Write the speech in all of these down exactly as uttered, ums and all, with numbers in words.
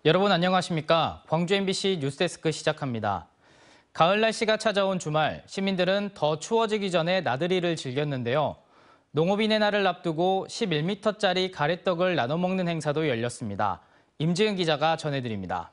여러분 안녕하십니까? 광주 엠비씨 뉴스데스크 시작합니다. 가을 날씨가 찾아온 주말, 시민들은 더 추워지기 전에 나들이를 즐겼는데요. 농업인의 날을 앞두고 십일 미터짜리 가래떡을 나눠 먹는 행사도 열렸습니다. 임지은 기자가 전해드립니다.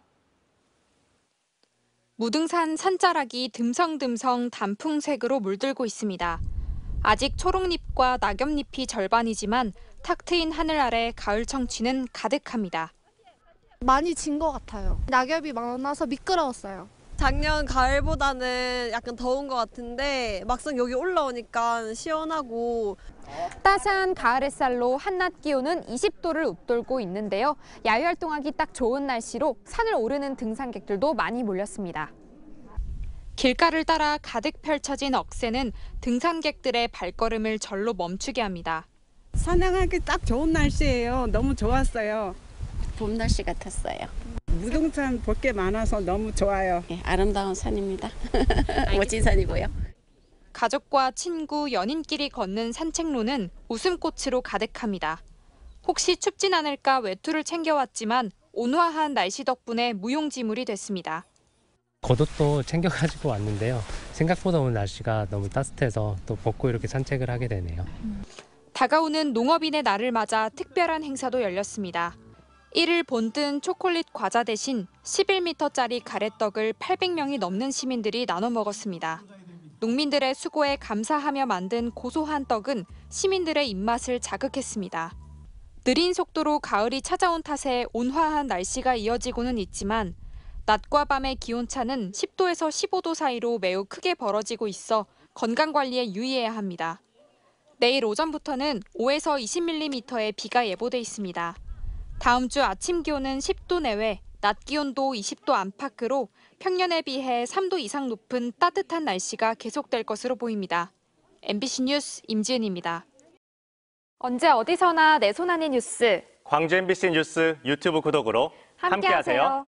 무등산 산자락이 듬성듬성 단풍색으로 물들고 있습니다. 아직 초록잎과 낙엽잎이 절반이지만 탁 트인 하늘 아래 가을 청취는 가득합니다. 많이 진 것 같아요. 낙엽이 많아서 미끄러웠어요. 작년 가을보다는 약간 더운 것 같은데 막상 여기 올라오니까 시원하고 따스한 가을 햇살로 한낮 기온은 이십 도를 웃돌고 있는데요. 야외 활동하기 딱 좋은 날씨로 산을 오르는 등산객들도 많이 몰렸습니다. 길가를 따라 가득 펼쳐진 억새는 등산객들의 발걸음을 절로 멈추게 합니다. 산행하기 딱 좋은 날씨예요. 너무 좋았어요. 봄 날씨 같았어요. 무등산 볼 게 많아서 너무 좋아요. 예, 아름다운 산입니다. 멋진 산이고요. 가족과 친구, 연인끼리 걷는 산책로는 웃음꽃으로 가득합니다. 혹시 춥진 않을까 외투를 챙겨왔지만 온화한 날씨 덕분에 무용지물이 됐습니다. 겉옷도 챙겨가지고 왔는데요. 생각보다 오늘 날씨가 너무 따뜻해서 또 벗고 이렇게 산책을 하게 되네요. 다가오는 농업인의 날을 맞아 특별한 행사도 열렸습니다. 이를 본뜬 초콜릿 과자 대신 십일 미터짜리 가래떡을 팔백 명이 넘는 시민들이 나눠 먹었습니다. 농민들의 수고에 감사하며 만든 고소한 떡은 시민들의 입맛을 자극했습니다. 느린 속도로 가을이 찾아온 탓에 온화한 날씨가 이어지고는 있지만 낮과 밤의 기온차는 십 도에서 십오 도 사이로 매우 크게 벌어지고 있어 건강관리에 유의해야 합니다. 내일 오전부터는 오에서 이십 밀리미터의 비가 예보돼 있습니다. 다음 주 아침 기온은 십 도 내외, 낮 기온도 이십 도 안팎으로 평년에 비해 삼 도 이상 높은 따뜻한 날씨가 계속될 것으로 보입니다. 엠비씨 뉴스 임지은입니다. 언제 어디서나 내 손 안의 뉴스. 광주 엠비씨 뉴스 유튜브 구독으로 함께하세요.